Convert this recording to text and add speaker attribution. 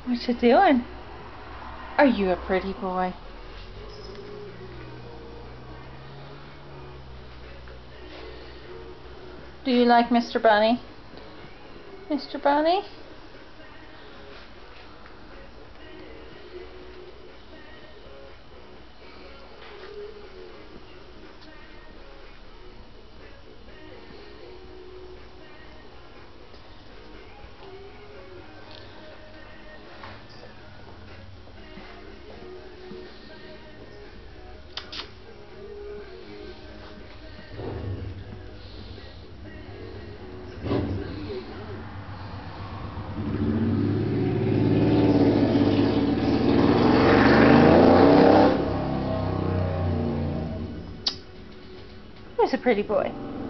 Speaker 1: What you doing? Are you a pretty boy? Do you like Mr. Bunny? Mr. Bunny? Who's a pretty boy?